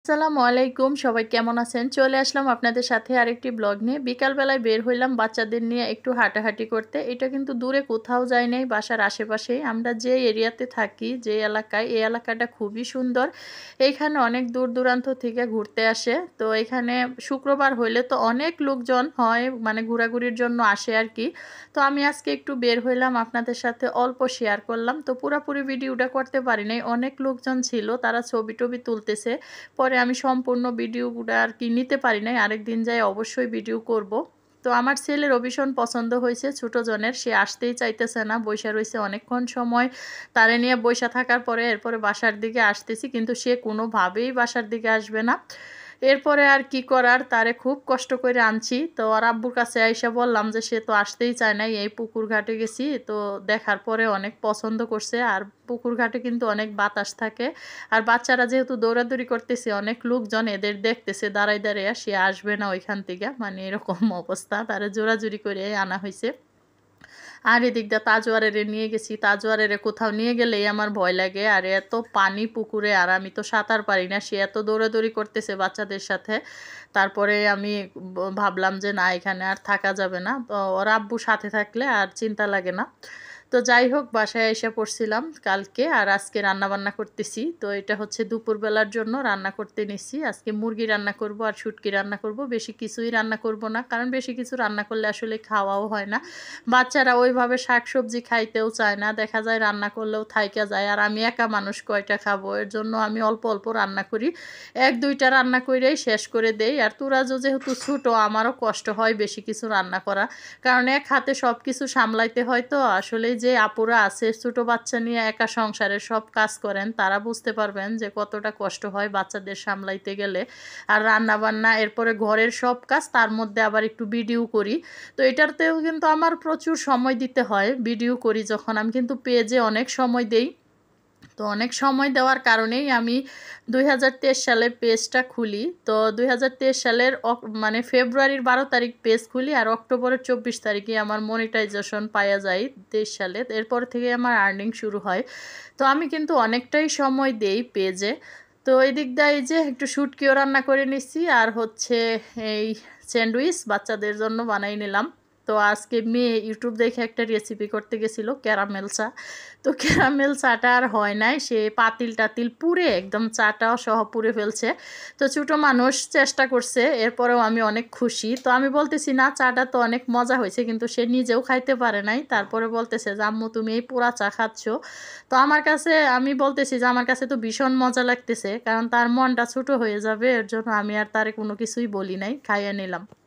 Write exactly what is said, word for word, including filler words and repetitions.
আসসালামু আলাইকুম সবাই কেমন আছেন? চলে আসলাম আপনাদের সাথে আরেকটি ব্লগ নিয়ে। বিকালবেলায় বের হইলাম বাচ্চাদের নিয়ে একটু হাঁটাহাঁটি করতে। এটা কিন্তু দূরে কোথাও যাই নাই, বাসার আশেপাশেই। আমরা যে এরিয়াতে থাকি, যে এলাকায়, এই এলাকাটা খুবই সুন্দর। এইখানে অনেক দূর দূরান্ত থেকে ঘুরতে আসে। তো এখানে শুক্রবার হইলে তো অনেক লোকজন হয়, মানে ঘোরাঘুরির জন্য আসে আর কি। তো আমি আজকে একটু বের হইলাম, আপনাদের সাথে অল্প শেয়ার করলাম। তো পুরাপুরি ভিডিওটা করতে পারি নাই, অনেক লোকজন ছিল, তারা ছবি টবি তুলতেছে। পরে আমি সম্পূর্ণ ভিডিওগুলো আর কি নিতে পারি নাই, আরেকদিন যাই অবশ্যই ভিডিও করব। তো আমার ছেলেরও ভীষণ পছন্দ হয়েছে ছোটো জনের, সে আসতেই চাইতেছে না, বইসা রয়েছে অনেকক্ষণ সময়। তারে নিয়ে বইসা থাকার পরে এরপরে বাসার দিকে আসতেছি, কিন্তু সে কোনোভাবেই বাসার দিকে আসবে না। এরপরে আর কি করার, তারে খুব কষ্ট করে আনছি। তো আর আব্বুর কাছে আইসা বললাম যে সে তো আসতেই চায় নাই, এই পুকুর ঘাটে গেছি তো দেখার পরে অনেক পছন্দ করছে। আর পুকুর ঘাটে কিন্তু অনেক বাতাস থাকে, আর বাচ্চারা যেহেতু দৌড়াদৌড়ি করতেছে, অনেক লোকজন এদের দেখতেছে দাঁড়ায় দাঁড়ায়, সে আসবে না ওইখান থেকে, মানে এরকম অবস্থা, তারা জোরাজুরি করে আনা হয়েছে। আর এদিক দিয়ে তাজওয়ারেরে নিয়ে গেছি, তাজওয়ারেরে কোথাও নিয়ে গেলেই আমার ভয় লাগে। আর এত পানি পুকুরে, আর আমি তো সাঁতার পারি না, সে এত দৌড়াদৌড়ি করতেছে বাচ্চাদের সাথে। তারপরে আমি ব- ভাবলাম যে না, এখানে আর থাকা যাবে না, তো ওর আব্বু সাথে থাকলে আর চিন্তা লাগে না। তো যাই হোক, বাসায় এসে পড়ছিলাম কালকে, আর আজকে রান্না বান্না করতেছি। তো এটা হচ্ছে দুপুরবেলার জন্য রান্না করতে নিছি। আজকে মুরগি রান্না করব আর শুটকি রান্না করব, বেশি কিছুই রান্না করব না, কারণ বেশি কিছু রান্না করলে আসলে খাওয়াও হয় না। বাচ্চারা ওইভাবে শাকসবজি খাইতেও চায় না, দেখা যায় রান্না করলেও থাইকা যায়। আর আমি একা মানুষ, কয়টা খাবো? এর জন্য আমি অল্প অল্প রান্না করি, এক দুইটা রান্না করেই শেষ করে দেই। আর তুরাজও যেহেতু ছোটো, আমারও কষ্ট হয় বেশি কিছু রান্না করা, কারণ এক হাতে সব কিছু সামলাইতে হয়। তো আসলে যে আপুরা আছে ছোটো বাচ্চা নিয়ে একা সংসারে সব কাজ করেন, তারা বুঝতে পারবেন যে কতটা কষ্ট হয় বাচ্চাদের সামলাইতে গেলে। আর রান্না বান্না, এরপরে ঘরের সব কাজ, তার মধ্যে আবার একটু ভিডিও করি। তো এটাতেও কিন্তু আমার প্রচুর সময় দিতে হয়, ভিডিও করি যখন আমি, কিন্তু পেজে অনেক সময় দেই। তো অনেক সময় দেওয়ার কারণেই আমি দুই হাজার তেইশ সালে পেজটা খুলি। তো দুই হাজার তেইশ সালের মানে ফেব্রুয়ারির বারো তারিখ পেজ খুলি, আর অক্টোবরের চব্বিশ তারিখে আমার মনিটাইজেশন পাওয়া যায় তেইশ সালে। এরপর থেকে আমার আর্নিং শুরু হয়। তো আমি কিন্তু অনেকটাই সময় দেই পেজে। তো এই দিক দিয়ে এই যে একটু শুটকিও রান্না করে নিচ্ছি, আর হচ্ছে এই স্যান্ডউইচ বাচ্চাদের জন্য বানাই নিলাম। তো আজকে মেয়ে ইউটিউব দেখে একটা রেসিপি করতে গেছিলো ক্যারামেল চা। তো ক্যারামেল চাটা আর হয় নাই, সে পাতিল টাতিল পুড়ে একদম চাটাও সহ পুড়ে ফেলছে। তো ছোটো মানুষ চেষ্টা করছে, এরপরেও আমি অনেক খুশি। তো আমি বলতেছি না, চাটা তো অনেক মজা হয়েছে, কিন্তু সে নিজেও খাইতে পারে নাই। তারপরে বলতেছে যে আম্মু তুমি এই পোড়া চা খাচ্ছ। তো আমার কাছে, আমি বলতেছি যে আমার কাছে তো ভীষণ মজা লাগতেছে, কারণ তার মনটা ছোটো হয়ে যাবে, এর জন্য আমি আর তারে কোনো কিছুই বলি নাই, খাইয়ে নিলাম।